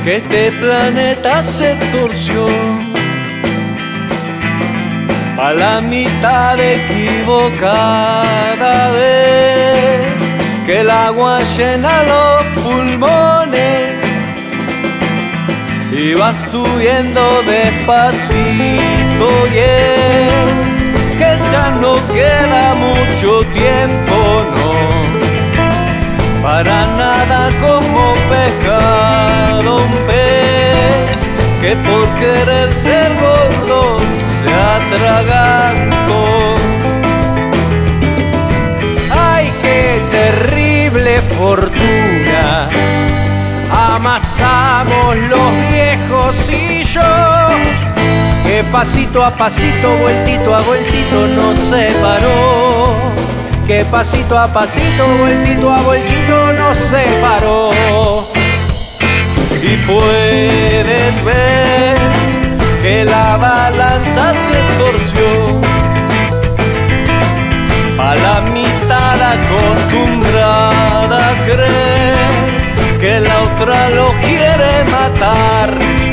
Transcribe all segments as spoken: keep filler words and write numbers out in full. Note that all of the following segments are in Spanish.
que este planeta se torció a la mitad equivocada vez que el agua llena los pulmones y va subiendo despacito, y es que ya no queda mucho tiempo, no, para nada como pescado un pez que por querer ser gordo se atragantó. ¡Ay, qué terrible fortuna! Amasamos los viejos y yo, que pasito a pasito, vueltito a vueltito nos separó, que pasito a pasito, vueltito a vueltito nos separó. Y puedes ver que la balanza se torció a la mitad acostumbrada a creer que la otra lo quiere matar,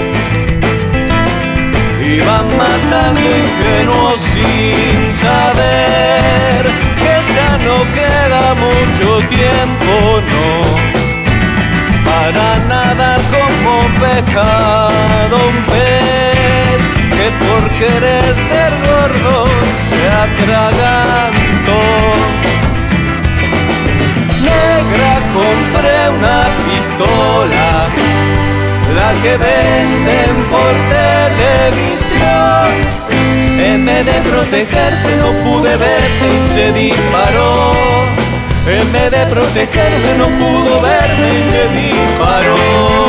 y van matando ingenuos sin saber que ya no queda mucho tiempo, no, para nada como pescado un pez que por querer ser gordo se atragantó. Negra, compré una pistola, la que venden por televisión. En vez de protegerte no pude verte y se disparó. En vez de protegerme no pudo verme y me disparó.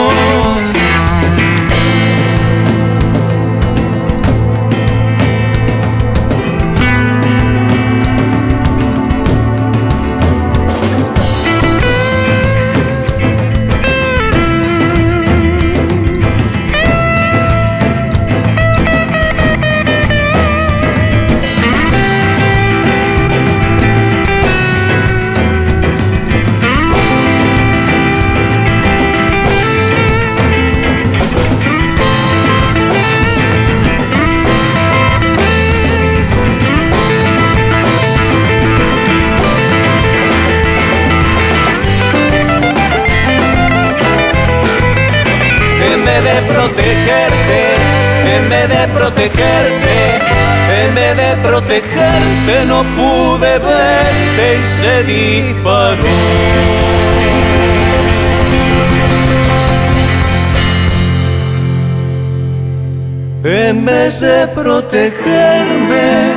En vez de protegerte, en vez de protegerte, en vez de protegerte no pude verte y se disparó. En vez de protegerme